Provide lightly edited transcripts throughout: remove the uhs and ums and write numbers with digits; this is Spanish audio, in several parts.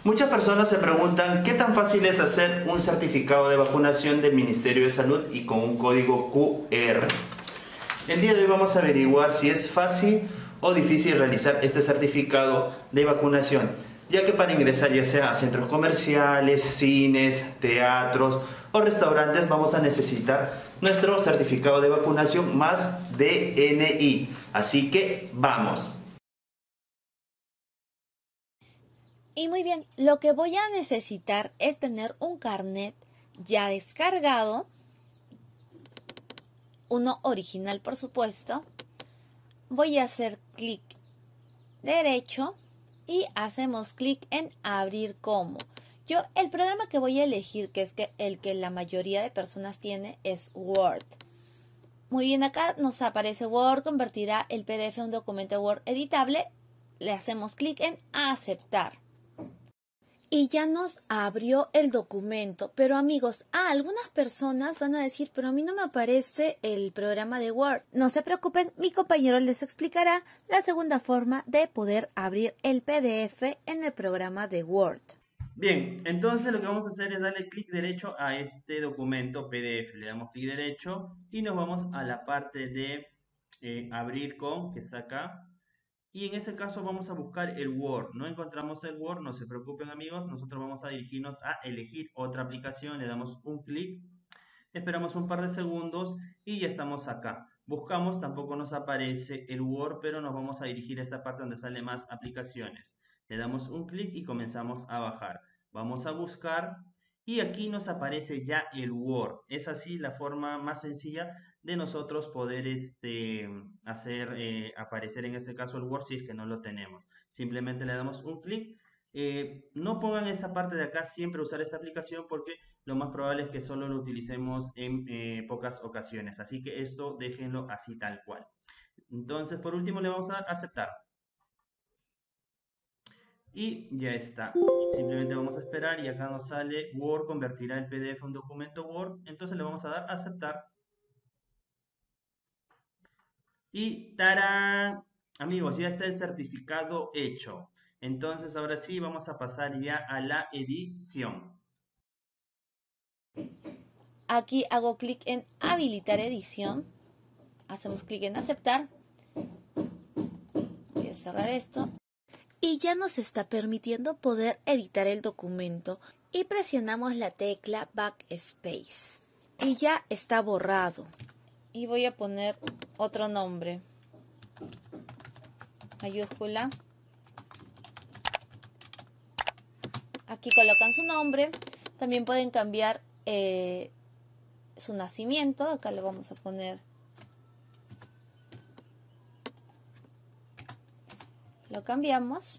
Muchas personas se preguntan qué tan fácil es hacer un certificado de vacunación del Ministerio de Salud y con un código QR. El día de hoy vamos a averiguar si es fácil o difícil realizar este certificado de vacunación, ya que para ingresar ya sea a centros comerciales, cines, teatros o restaurantes vamos a necesitar nuestro certificado de vacunación más DNI. Así que vamos. Y muy bien, lo que voy a necesitar es tener un carnet ya descargado, uno original por supuesto. Voy a hacer clic derecho y hacemos clic en abrir como. Yo el programa que voy a elegir, que es el que la mayoría de personas tiene, es Word. Muy bien, acá nos aparece Word, convertirá el PDF en un documento Word editable. Le hacemos clic en aceptar. Y ya nos abrió el documento, pero amigos, algunas personas van a decir, pero a mí no me aparece el programa de Word. No se preocupen, mi compañero les explicará la segunda forma de poder abrir el PDF en el programa de Word. Bien, entonces lo que vamos a hacer es darle clic derecho a este documento PDF. Le damos clic derecho y nos vamos a la parte de abrir con, que está acá. Y en ese caso vamos a buscar el Word. No encontramos el Word, no se preocupen amigos. Nosotros vamos a dirigirnos a elegir otra aplicación. Le damos un clic, esperamos un par de segundos y ya estamos acá. Buscamos, tampoco nos aparece el Word, pero nos vamos a dirigir a esta parte donde sale más aplicaciones. Le damos un clic y comenzamos a bajar. Vamos a buscar y aquí nos aparece ya el Word. Es así la forma más sencilla de nosotros poder hacer aparecer en este caso el Word si es que no lo tenemos. Simplemente le damos un clic. No pongan esa parte de acá siempre usar esta aplicación porque lo más probable es que solo lo utilicemos en pocas ocasiones. Así que esto déjenlo así tal cual. Entonces, por último, le vamos a dar aceptar. Y ya está. Simplemente vamos a esperar y acá nos sale Word convertirá el PDF en un documento Word. Entonces le vamos a dar aceptar. Y ¡tarán! Amigos, ya está el certificado hecho. Entonces ahora sí vamos a pasar ya a la edición. Aquí hago clic en habilitar edición. Hacemos clic en aceptar. Voy a cerrar esto. Y ya nos está permitiendo poder editar el documento. Y presionamos la tecla Backspace. Y ya está borrado. Y voy a poner otro nombre. Mayúscula. Aquí colocan su nombre. También pueden cambiar su nacimiento. Acá le vamos a poner. Lo cambiamos.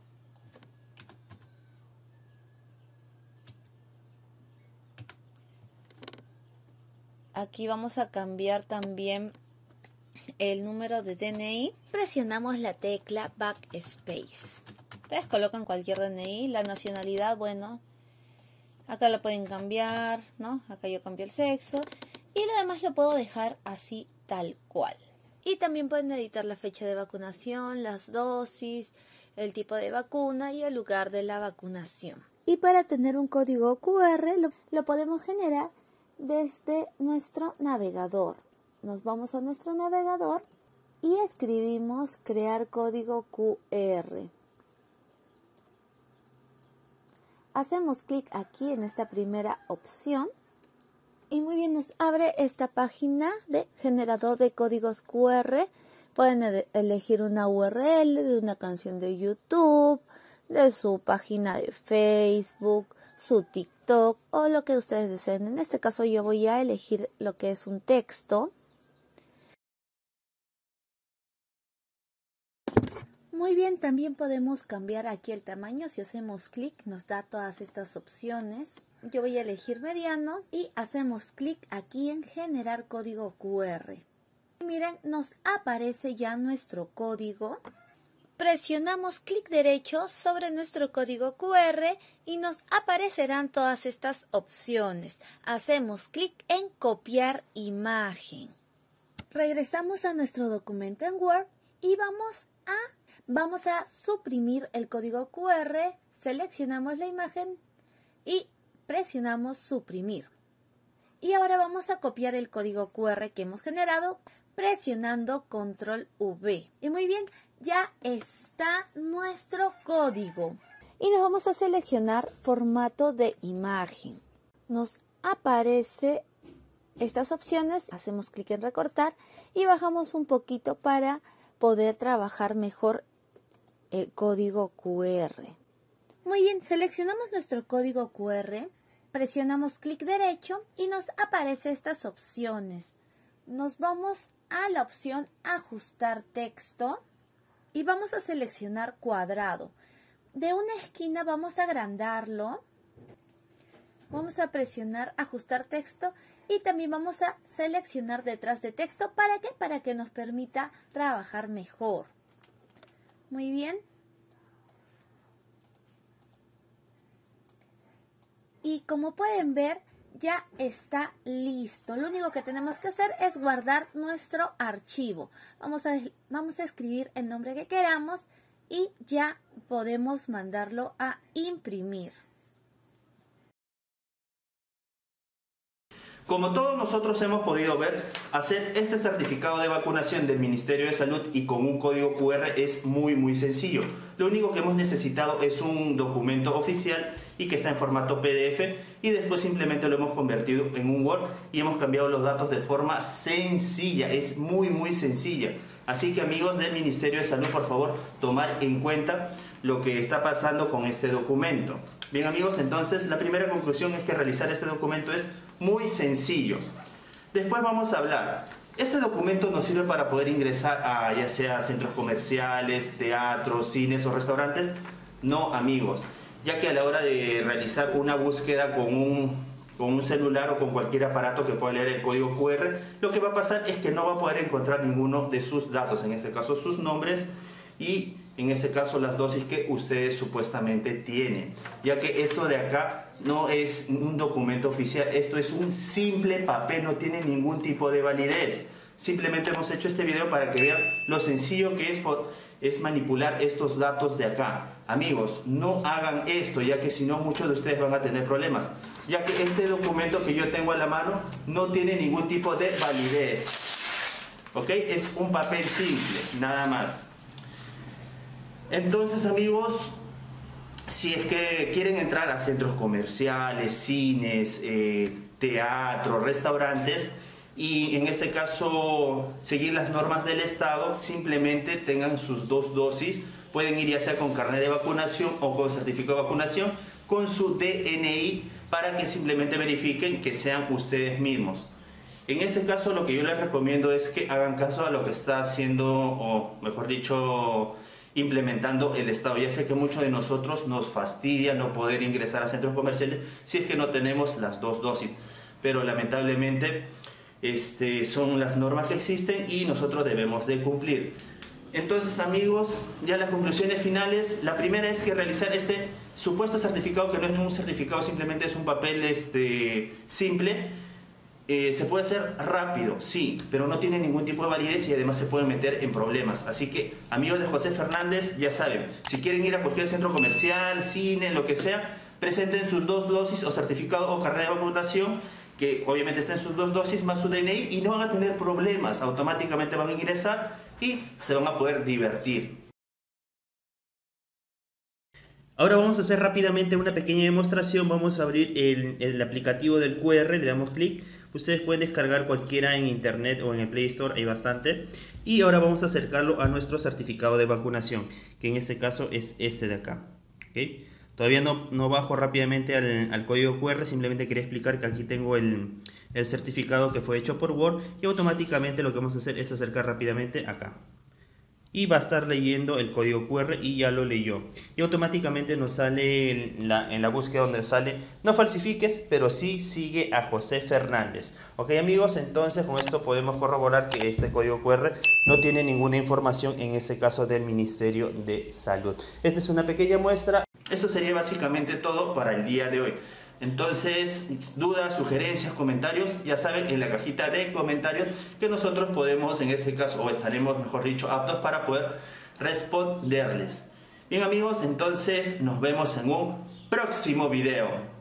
Aquí vamos a cambiar también el número de DNI. Presionamos la tecla Backspace. Ustedes colocan cualquier DNI, la nacionalidad, bueno, acá lo pueden cambiar, ¿no? Acá yo cambio el sexo y lo demás lo puedo dejar así tal cual. Y también pueden editar la fecha de vacunación, las dosis, el tipo de vacuna y el lugar de la vacunación. Y para tener un código QR lo podemos generar desde nuestro navegador. Nos vamos a nuestro navegador y escribimos crear código QR. Hacemos clic aquí en esta primera opción y muy bien nos abre esta página de generador de códigos QR. Pueden elegir una URL de una canción de YouTube, de su página de Facebook, su TikTok o lo que ustedes deseen. En este caso yo voy a elegir lo que es un texto. Muy bien, también podemos cambiar aquí el tamaño. Si hacemos clic nos da todas estas opciones. Yo voy a elegir mediano y hacemos clic aquí en generar código QR. Y miren, nos aparece ya nuestro código. Presionamos clic derecho sobre nuestro código QR y nos aparecerán todas estas opciones. Hacemos clic en copiar imagen. Regresamos a nuestro documento en Word y vamos a suprimir el código QR seleccionamos la imagen y presionamos suprimir. Y ahora vamos a copiar el código QR que hemos generado presionando Control V. Y muy bien, ya está nuestro código. Y nos vamos a seleccionar formato de imagen. Nos aparece estas opciones, hacemos clic en recortar y bajamos un poquito para poder trabajar mejor el código QR. Muy bien, seleccionamos nuestro código QR, presionamos clic derecho y nos aparecen estas opciones. Nos vamos a la opción ajustar texto y vamos a seleccionar cuadrado. De una esquina vamos a agrandarlo, vamos a presionar ajustar texto y también vamos a seleccionar detrás de texto. ¿Para qué? Para que nos permita trabajar mejor. Muy bien. Y como pueden ver, ya está listo. Lo único que tenemos que hacer es guardar nuestro archivo. Vamos a escribir el nombre que queramos y ya podemos mandarlo a imprimir. Como todos nosotros hemos podido ver, hacer este certificado de vacunación del Ministerio de Salud y con un código QR es muy sencillo. Lo único que hemos necesitado es un documento oficial y que está en formato PDF y después simplemente lo hemos convertido en un Word y hemos cambiado los datos de forma sencilla. Es muy sencilla. Así que amigos del Ministerio de Salud, por favor, tomar en cuenta lo que está pasando con este documento. Bien amigos, entonces la primera conclusión es que realizar este documento es muy sencillo. Después vamos a hablar. Este documento nos sirve para poder ingresar a ya sea centros comerciales, teatros, cines o restaurantes. No amigos, ya que a la hora de realizar una búsqueda con un celular o con cualquier aparato que pueda leer el código QR, lo que va a pasar es que no va a poder encontrar ninguno de sus datos, en este caso sus nombres y en este caso las dosis que ustedes supuestamente tienen, ya que esto de acá no es un documento oficial, esto es un simple papel, no tiene ningún tipo de validez. Simplemente hemos hecho este video para que vean lo sencillo que es manipular estos datos de acá. Amigos, no hagan esto, ya que si no muchos de ustedes van a tener problemas, ya que este documento que yo tengo a la mano no tiene ningún tipo de validez. ¿Ok? Es un papel simple, nada más. Entonces amigos, si es que quieren entrar a centros comerciales, cines, teatros, restaurantes y en este caso seguir las normas del Estado, simplemente tengan sus 2 dosis, pueden ir ya sea con carnet de vacunación o con certificado de vacunación, con su DNI para que simplemente verifiquen que sean ustedes mismos. En este caso lo que yo les recomiendo es que hagan caso a lo que está haciendo, o mejor dicho, implementando el Estado. Ya sé que muchos de nosotros nos fastidia no poder ingresar a centros comerciales si es que no tenemos las 2 dosis, pero lamentablemente son las normas que existen y nosotros debemos de cumplir. Entonces amigos, ya las conclusiones finales. La primera es que realizar este supuesto certificado, que no es un certificado, simplemente es un papel simple. Se puede hacer rápido, sí, pero no tiene ningún tipo de validez y además se puede meter en problemas. Así que, amigos de José Fernández, ya saben, si quieren ir a cualquier centro comercial, cine, lo que sea, presenten sus 2 dosis o certificado o carnet de vacunación, que obviamente estén sus 2 dosis más su DNI y no van a tener problemas. Automáticamente van a ingresar y se van a poder divertir. Ahora vamos a hacer rápidamente una pequeña demostración. Vamos a abrir el aplicativo del QR, le damos clic. Ustedes pueden descargar cualquiera en internet o en el Play Store, hay bastante. Y ahora vamos a acercarlo a nuestro certificado de vacunación, que en este caso es este de acá. ¿Okay? Todavía no bajo rápidamente al código QR, simplemente quería explicar que aquí tengo el certificado que fue hecho por Word y automáticamente lo que vamos a hacer es acercar rápidamente acá. Y va a estar leyendo el código QR y ya lo leyó. Y automáticamente nos sale en la búsqueda donde sale no falsifiques, pero sí sigue a José Fernández. Ok amigos, entonces con esto podemos corroborar que este código QR no tiene ninguna información en este caso del Ministerio de Salud. Esta es una pequeña muestra. Esto sería básicamente todo para el día de hoy. Entonces, dudas, sugerencias, comentarios, ya saben, en la cajita de comentarios que nosotros podemos, en este caso, o estaremos, mejor dicho, aptos para poder responderles. Bien amigos, entonces nos vemos en un próximo video.